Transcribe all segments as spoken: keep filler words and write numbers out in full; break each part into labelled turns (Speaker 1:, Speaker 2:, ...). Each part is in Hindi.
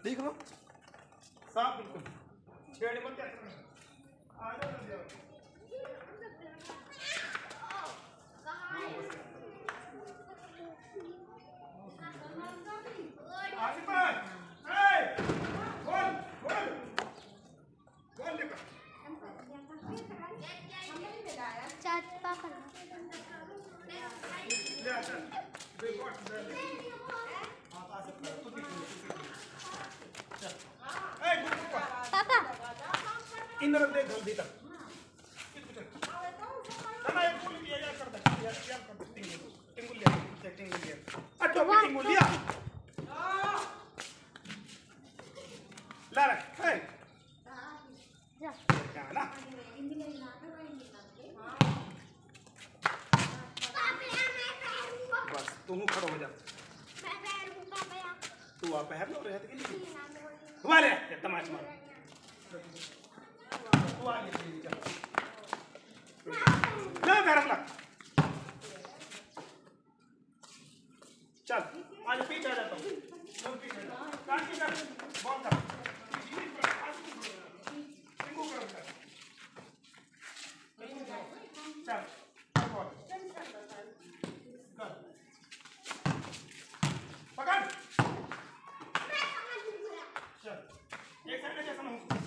Speaker 1: देख लो साफ बिल्कुल छेड़ मत क्या आ जाओ जल्दी आओ। आसिफ भाई ए बोल बोल बोल ले
Speaker 2: चाट पापा
Speaker 1: ले चल रिकॉर्ड दे हां आसिफ भाई तू दिख चल ए गुड
Speaker 2: पापा
Speaker 1: इंद्र दे जल्दी तक ना एक फुल किया यार कर दे यार यार कर दे टिंगल टिंगल लिया टिंगल लिया अटो टिंगल लिया ला रख है
Speaker 2: जा
Speaker 1: क्या ना बस तुम खड़ो हो जा
Speaker 2: मैं पैर हूं पापा
Speaker 1: तू आ पैर लो रहते कि नहीं वाले ये तमाश मार तू आ ले चल ले पैर अपना चल आज पीछे आ जाता हूं चल पीछे काट के कर बॉल कर टिंगू कर चल बॉल कर पकड़ चल एक साइड जैसा ना हो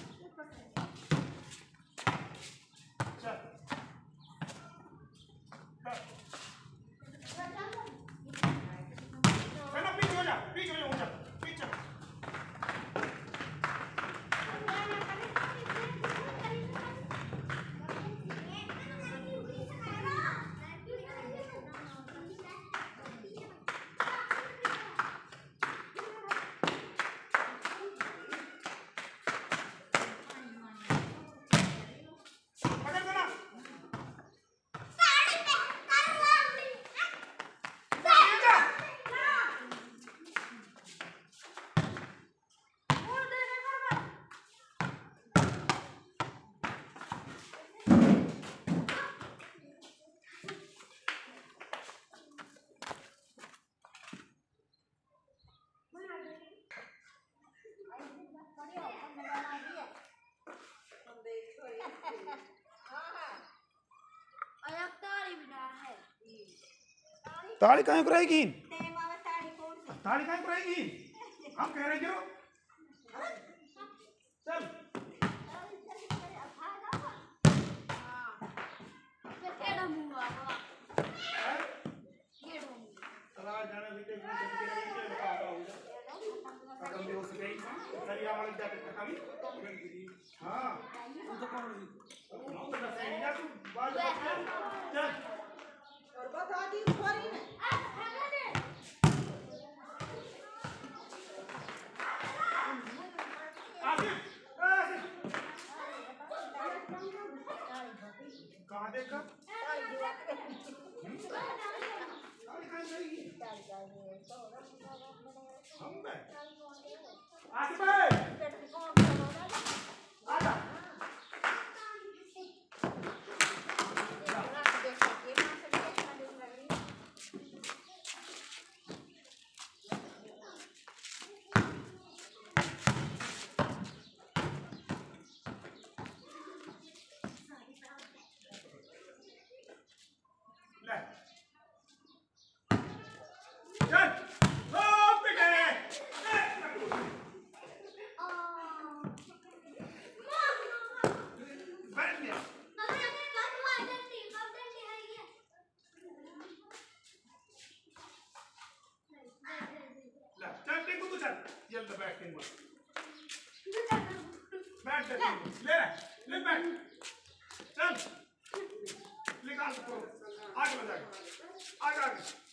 Speaker 1: चल चलो पीछे हो जा पीछे हो जा पीछे ताली कहाँ को रहेगी ताली कहाँ को रहेगी हम कह रहे हो चल जाने भी तो कदम भी हो सके सरिया वाले जाते कभी हाँ तो कौन हम तो सही है तू बात चल और बता दी सॉरी ने कहाँ देखा हम आसिफ भाई आजा जल्द बैठ टिंगल बैठ ले ले बैठ चल निकाल आगे बढ़ आगे आगे